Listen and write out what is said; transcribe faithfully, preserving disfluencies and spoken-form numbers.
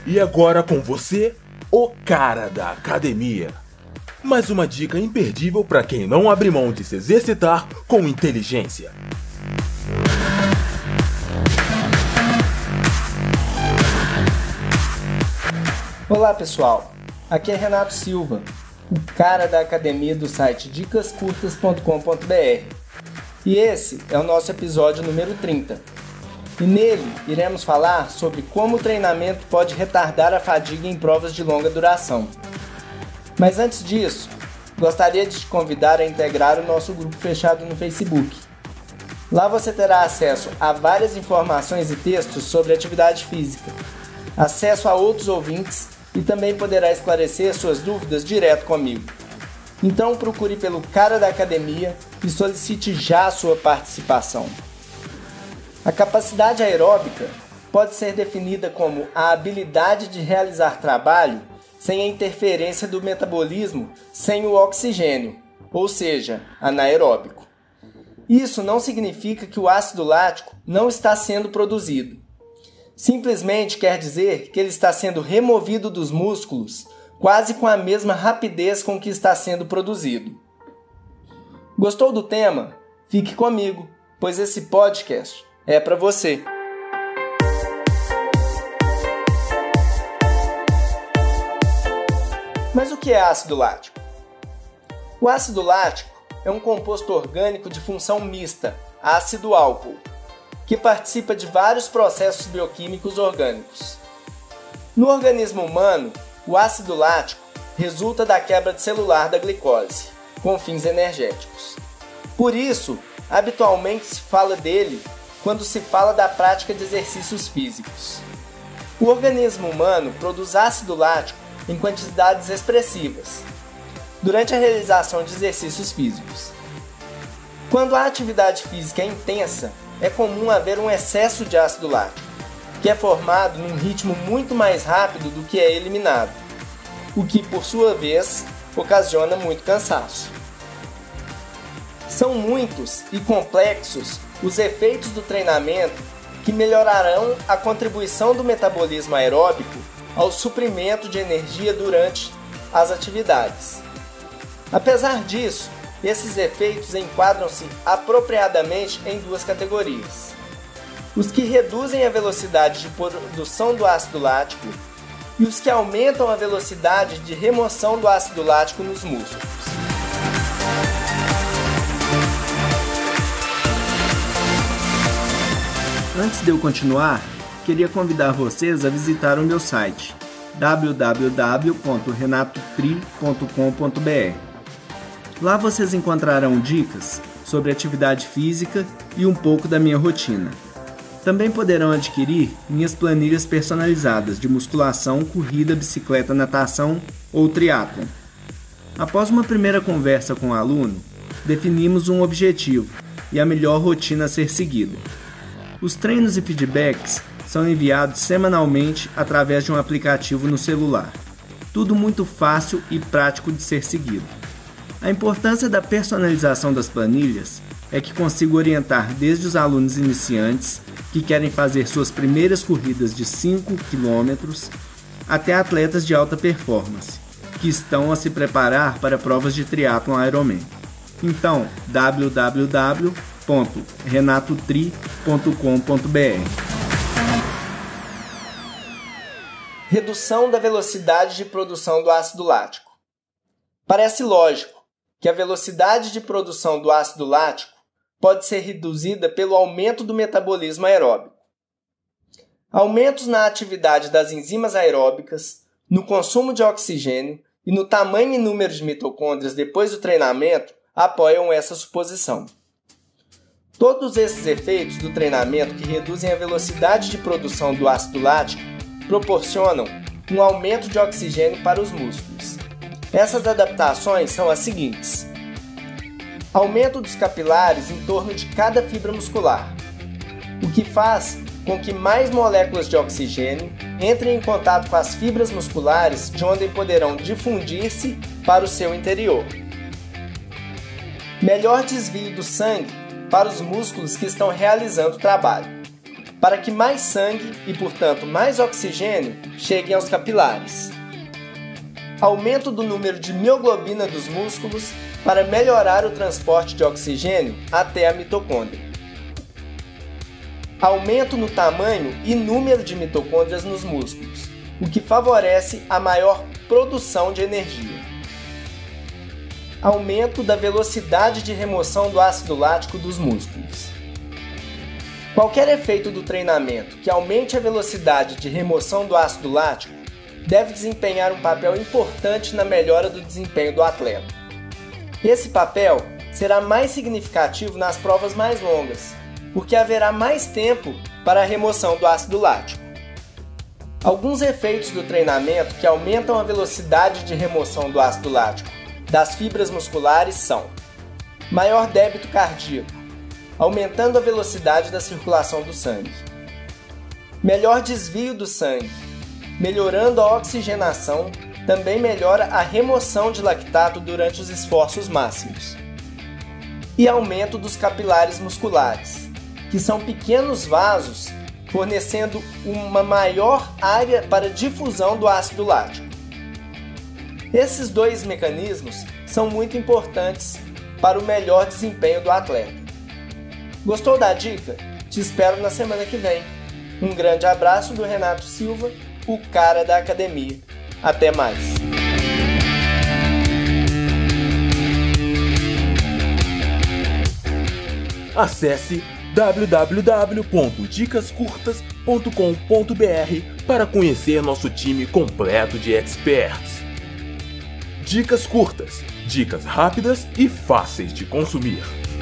E agora com você, o cara da academia. Mais uma dica imperdível para quem não abre mão de se exercitar com inteligência. Olá pessoal, aqui é Renato Silva, o cara da academia do site dicas curtas ponto com ponto b r. E esse é o nosso episódio número trinta. E nele iremos falar sobre como o treinamento pode retardar a fadiga em provas de longa duração. Mas antes disso, gostaria de te convidar a integrar o nosso grupo fechado no Facebook. Lá você terá acesso a várias informações e textos sobre atividade física, acesso a outros ouvintes e também poderá esclarecer suas dúvidas direto comigo. Então procure pelo Cara da Academia e solicite já a sua participação. A capacidade aeróbica pode ser definida como a habilidade de realizar trabalho sem a interferência do metabolismo sem o oxigênio, ou seja, anaeróbico. Isso não significa que o ácido lático não está sendo produzido. Simplesmente quer dizer que ele está sendo removido dos músculos quase com a mesma rapidez com que está sendo produzido. Gostou do tema? Fique comigo, pois esse podcast é para você. Mas o que é ácido lático? O ácido lático é um composto orgânico de função mista, ácido-álcool, que participa de vários processos bioquímicos orgânicos. No organismo humano, o ácido lático resulta da quebra celular da glicose, com fins energéticos. Por isso, habitualmente se fala dele quando se fala da prática de exercícios físicos. O organismo humano produz ácido lático em quantidades expressivas durante a realização de exercícios físicos. Quando a atividade física é intensa, é comum haver um excesso de ácido lático, que é formado num ritmo muito mais rápido do que é eliminado, o que, por sua vez, ocasiona muito cansaço. São muitos e complexos os efeitos do treinamento que melhorarão a contribuição do metabolismo aeróbico ao suprimento de energia durante as atividades. Apesar disso, esses efeitos enquadram-se apropriadamente em duas categorias: os que reduzem a velocidade de produção do ácido lático e os que aumentam a velocidade de remoção do ácido lático nos músculos. Antes de eu continuar, queria convidar vocês a visitar o meu site w w w ponto renato tri ponto com ponto b r. Lá vocês encontrarão dicas sobre atividade física e um pouco da minha rotina. Também poderão adquirir minhas planilhas personalizadas de musculação, corrida, bicicleta, natação ou triatlon. Após uma primeira conversa com o aluno, definimos um objetivo e a melhor rotina a ser seguida. Os treinos e feedbacks são enviados semanalmente através de um aplicativo no celular. Tudo muito fácil e prático de ser seguido. A importância da personalização das planilhas é que consigo orientar desde os alunos iniciantes que querem fazer suas primeiras corridas de cinco quilômetros até atletas de alta performance que estão a se preparar para provas de triatlon Ironman. Então, w w w ponto renato tri ponto com ponto b r. Redução da velocidade de produção do ácido lático. Parece lógico que a velocidade de produção do ácido lático pode ser reduzida pelo aumento do metabolismo aeróbico. Aumentos na atividade das enzimas aeróbicas, no consumo de oxigênio e no tamanho e número de mitocôndrias depois do treinamento apoiam essa suposição. Todos esses efeitos do treinamento que reduzem a velocidade de produção do ácido lático proporcionam um aumento de oxigênio para os músculos. Essas adaptações são as seguintes: aumento dos capilares em torno de cada fibra muscular, o que faz com que mais moléculas de oxigênio entrem em contato com as fibras musculares, de onde poderão difundir-se para o seu interior. Melhor desvio do sangue para os músculos que estão realizando o trabalho. para que mais sangue e, portanto, mais oxigênio cheguem aos capilares. Aumento do número de mioglobina dos músculos para melhorar o transporte de oxigênio até a mitocôndria. Aumento no tamanho e número de mitocôndrias nos músculos, o que favorece a maior produção de energia. Aumento da velocidade de remoção do ácido lático dos músculos. Qualquer efeito do treinamento que aumente a velocidade de remoção do ácido lático deve desempenhar um papel importante na melhora do desempenho do atleta. Esse papel será mais significativo nas provas mais longas, porque haverá mais tempo para a remoção do ácido lático. Alguns efeitos do treinamento que aumentam a velocidade de remoção do ácido lático das fibras musculares são: maior débito cardíaco, aumentando a velocidade da circulação do sangue. Melhor desvio do sangue, melhorando a oxigenação, também melhora a remoção de lactato durante os esforços máximos. E aumento dos capilares musculares, que são pequenos vasos fornecendo uma maior área para difusão do ácido lático. Esses dois mecanismos são muito importantes para o melhor desempenho do atleta. Gostou da dica? Te espero na semana que vem. Um grande abraço do Renato Silva, o cara da academia. Até mais! Acesse w w w ponto dicas curtas ponto com ponto b r para conhecer nosso time completo de experts. Dicas curtas, dicas rápidas e fáceis de consumir.